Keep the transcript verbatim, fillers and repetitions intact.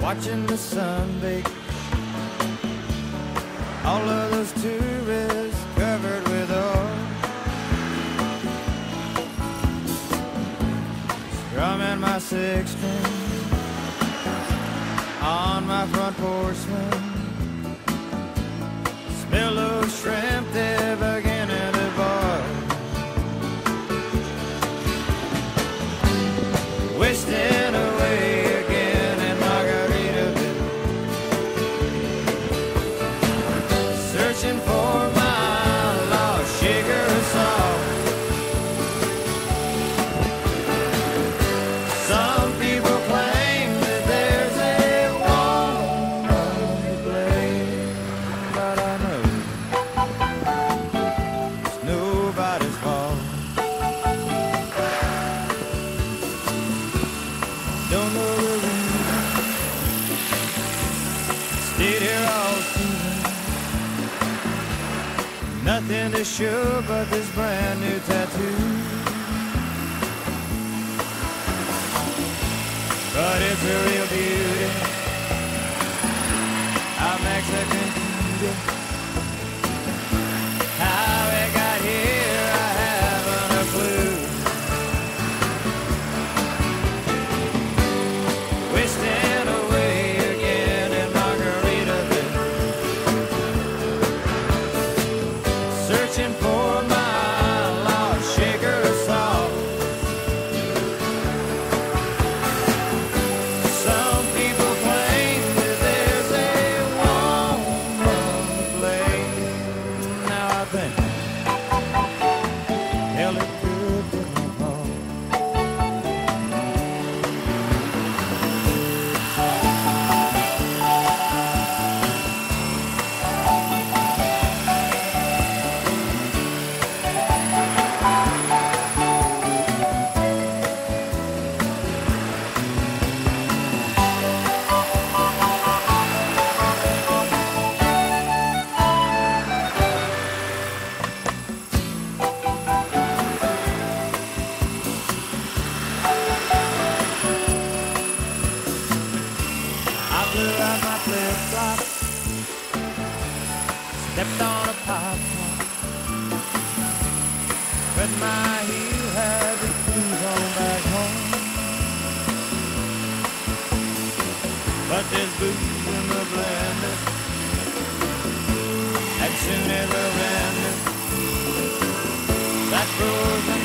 watching the sun bake. All of those tourists covered with oil, strumming my six string on my front porch swing. Smell those shrimp, they're beginning to boil. Wasting away again in Margaritaville, searching for my lost sugar and salt. Some people claim that there's a woman to blame, but I know it's nobody's fault. Don't know the reason, stayed here all season. Nothing to show but this brand new tattoo, but it's a real beauty. I'm Mexican beauty. How it got here, I haven't a clue. Wasting away again in Margaritaville, searching for my lost sugar and salt. Some people claim that there's a woman to blame. Now I think, hell, it could be my fault. I blew out my flip-flops, stepped on a pop top, but my heel had to cruise on back home. But there's booze in the blender, as soon as I ran it, that frozen